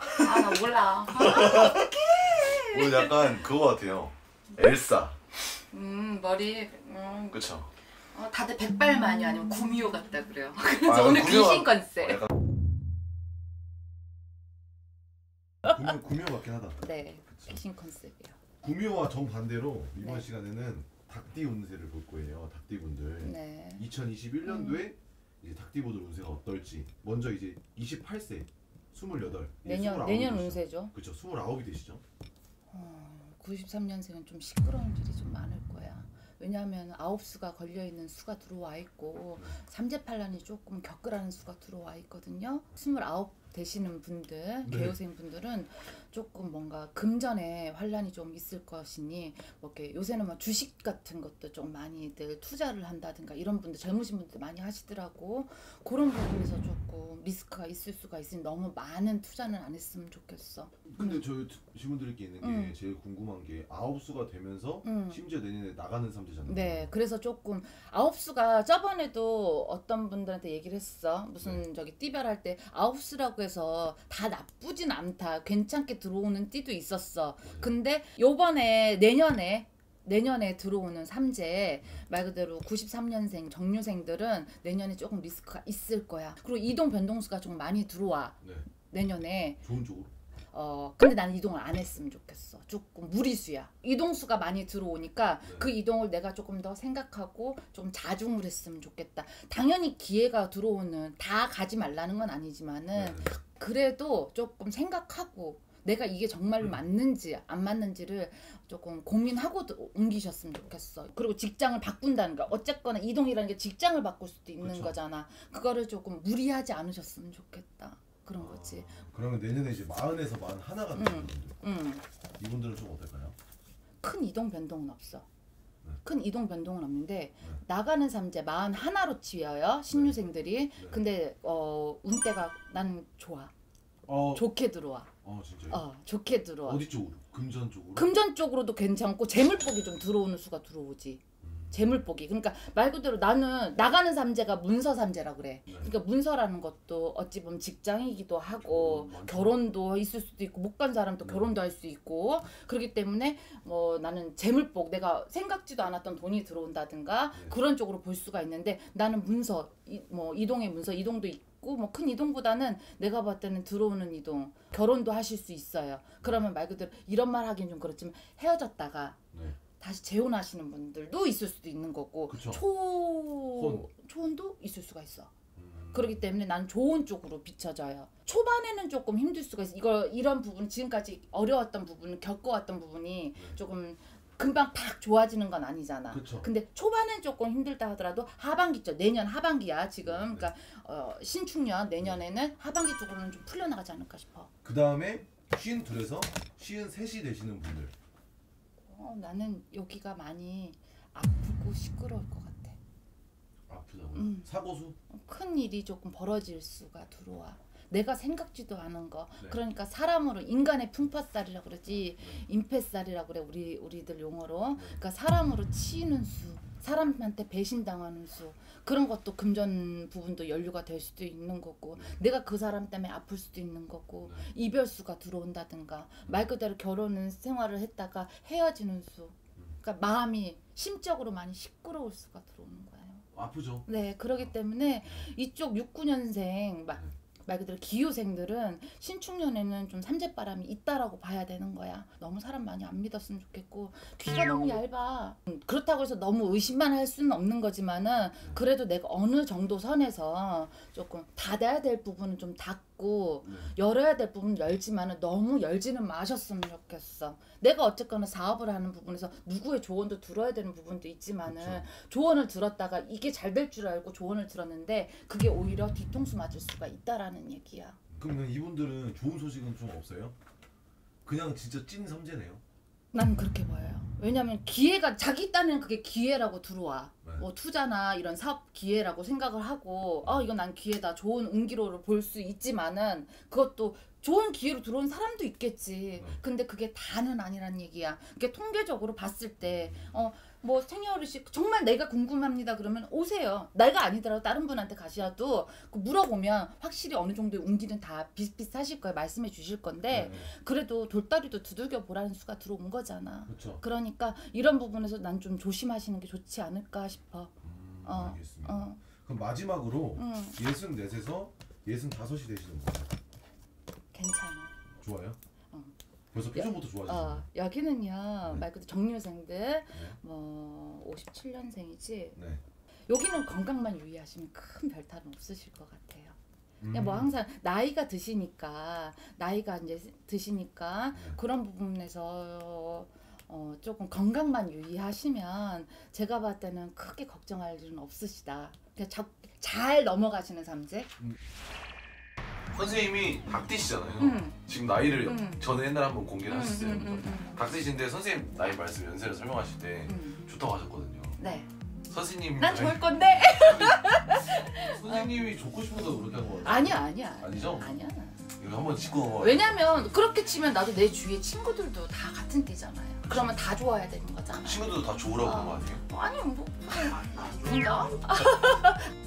아, 나 몰라. 아, 어떡해. 오늘 약간 그거 같아요. 엘사. 머리. 그쵸? 다들 백발마녀 아니면 구미호 같다 그래요. 그래서 아, 오늘 구미호가- 귀신 컨셉. 약간 구미호 같긴 하다. 네, 그쵸. 귀신 컨셉이요. 구미호와 정반대로 이번 네. 시간에는 닭띠 운세를 볼 거예요. 닭띠분들. 네. 2021년도에 이제 닭띠분들 운세가 어떨지. 먼저 이제 28세, 28. 내년 운세죠. 그쵸, 29이 되시죠. 93년생은 좀 시끄러운 일이 좀 많을 거야. 왜냐하면 9수가 걸려있는 수가 들어와 있고 삼재팔란이 조금 겪으라는 수가 들어와 있거든요. 29 되시는 분들, 네. 개요생 분들은 조금 뭔가 금전에 환란이 좀 있을 것이니 뭐 이렇게 요새는 뭐 주식 같은 것도 좀 많이들 투자를 한다든가 이런 분들 젊으신 분들 많이 하시더라고. 그런 부분에서 조금 리스크가 있을 수가 있으니 너무 많은 투자는 안 했으면 좋겠어. 근데 저희 질문드릴 게 있는 게 제일 궁금한 게 9수가 되면서 심지어 내년에 나가는 삼재잖아요. 네, 그래서 조금 9수가 저번에도 어떤 분들한테 얘기를 했어. 무슨 저기 띠별할 때 9수라고 해서 다 나쁘진 않다. 괜찮게 들어오는 띠도 있었어. 근데 요번에 내년에 들어오는 삼재 말 그대로 93년생 정유생들은 내년에 조금 리스크가 있을 거야. 그리고 이동 변동수가 좀 많이 들어와. 네. 내년에. 좋은 쪽으로? 근데 나는 이동을 안 했으면 좋겠어. 조금 무리수야. 이동수가 많이 들어오니까 네. 그 이동을 내가 조금 더 생각하고 좀 자중을 했으면 좋겠다. 당연히 기회가 들어오는 다 가지 말라는 건 아니지만은 네. 그래도 조금 생각하고 내가 이게 정말로 맞는지 안 맞는지를 조금 고민하고 옮기셨으면 좋겠어. 그리고 직장을 바꾼다는 거. 어쨌거나 이동이라는 게 직장을 바꿀 수도 있는 그쵸. 거잖아. 그거를 조금 무리하지 않으셨으면 좋겠다. 그런 거지. 그러면 내년에 이제 40에서 41가 되는 분들. 이분들은 좀 어떨까요? 큰 이동 변동은 없어. 네. 큰 이동 변동은 없는데 나가는 삼재 41로 치여요. 신유생들이. 네. 근데 운대가 난 좋아. 어, 좋게 들어와. 진짜요? 좋게 들어와. 어디 쪽으로? 금전 쪽으로? 금전 쪽으로도 괜찮고 재물복이 좀 들어오는 수가 들어오지. 재물복이. 그러니까 말 그대로 나는 나가는 삼재가 문서 삼재라 그래. 네. 그러니까 문서라는 것도 어찌 보면 직장이기도 하고 많죠. 결혼도 있을 수도 있고 못 간 사람도 결혼도 할 수 있고 그렇기 때문에 뭐 나는 재물복 내가 생각지도 않았던 돈이 들어온다든가 그런 쪽으로 볼 수가 있는데 나는 문서 뭐 이동의 문서 이동도 있고 뭐 큰 이동보다는 내가 봤을 때는 들어오는 이동 결혼도 하실 수 있어요. 그러면 말 그대로 이런 말 하긴 좀 그렇지만 헤어졌다가 네. 다시 재혼하시는 분들도 있을 수도 있는 거고 그쵸. 초혼도 있을 수가 있어. 그렇기 때문에 난 좋은 쪽으로 비춰져요. 초반에는 조금 힘들 수가 있어. 이런 부분 지금까지 어려웠던 부분 겪어왔던 부분이 조금 금방 팍 좋아지는 건 아니잖아. 그쵸. 근데 초반엔 조금 힘들다 하더라도 하반기죠. 내년 하반기야 지금. 그러니까 신축년 내년에는 하반기 쪽으로는 좀 풀려나가지 않을까 싶어. 그 다음에 52에서 53이 되시는 분들. 나는 여기가 많이 아프고 시끄러울 것 같아. 아프다고요? 사고수? 큰 일이 조금 벌어질 수가 들어와. 내가 생각지도 않은 거. 네. 그러니까 사람으로 인간의 풍파살이라 그러지 임패살이라 그래 우리들 용어로. 그러니까 사람으로 치이는 수, 사람한테 배신당하는 수 그런 것도 금전 부분도 연루가 될 수도 있는 거고 내가 그 사람 때문에 아플 수도 있는 거고 이별수가 들어온다든가 말 그대로 결혼은 생활을 했다가 헤어지는 수. 그러니까 마음이 심적으로 많이 시끄러울 수가 들어오는 거예요. 아프죠? 네, 그렇기 때문에 이쪽 69년생 말 그대로 기효생들은 신축년에는 좀 삼재바람이 있다라고 봐야 되는 거야. 너무 사람 많이 안 믿었으면 좋겠고 귀가 너무 얇아. 그렇다고 해서 너무 의심만 할 수는 없는 거지만은 그래도 내가 어느 정도 선에서 조금 닫아야 될 부분은 좀 닫고 열어야 될 부분은 열지만은 너무 열지는 마셨으면 좋겠어. 내가 어쨌거나 사업을 하는 부분에서 누구의 조언도 들어야 되는 부분도 있지만은 그쵸. 조언을 들었다가 이게 잘 될 줄 알고 조언을 들었는데 그게 오히려 뒤통수 맞을 수가 있다라는 얘기야. 그러면 이분들은 좋은 소식은 좀 없어요? 그냥 진짜 찐 삼재네요? 난 그렇게 보여요. 왜냐면 기회가 자기 딴에는 그게 기회라고 들어와. 네. 뭐 투자나 이런 사업 기회라고 생각을 하고 이건 난 기회다 좋은 운기로를 볼 수 있지만은 그것도 좋은 기회로 들어온 사람도 있겠지. 근데 그게 다는 아니란 얘기야. 그게 통계적으로 봤을 때 뭐 생년월일씩 정말 내가 궁금합니다 그러면 오세요. 내가 아니더라도 다른 분한테 가셔도 그 물어보면 확실히 어느 정도의 운기는 다 비슷비슷하실 거예요. 말씀해 주실 건데 그래도 돌다리도 두들겨 보라는 수가 들어온 거잖아. 그렇죠. 그러니까 이런 부분에서 난 좀 조심하시는 게 좋지 않을까 싶어. 알겠습니다. 그럼 마지막으로 64에서 65이 되시는 분 괜찮아. 좋아요? 벌써 표정부터 좋아지시네요. 여기는요 말 그대로 정류생들 뭐 57년생이지. 여기는 건강만 유의하시면 큰 별탈은 없으실 것 같아요. 그냥 뭐 항상 나이가 드시니까 그런 부분에서 조금 건강만 유의하시면 제가 봤을 때는 크게 걱정할 일은 없으시다. 그냥 잘 넘어가시는 삼재. 선생님이 닭띠시잖아요. 지금 나이를 전에 옛날에 한번 공개를 하셨어요. 닭띠신데 선생님 나이 말씀 연세를 설명하실 때 좋다고 하셨거든요. 네. 선생님 난 좋을 건데. 선생님이 좋고 싶어서 그렇게 한 거 같아요. 아니야. 아니죠? 아니야. 이거 한번 짚고 넘어가요. 왜냐면 그렇게 치면 나도 내 주위에 친구들도 다 같은 띠잖아요. 그러면 다 좋아야 되는 거잖아. 친구들도 다 좋으라고 그런 거 아니에요? 아니 뭐 그런가?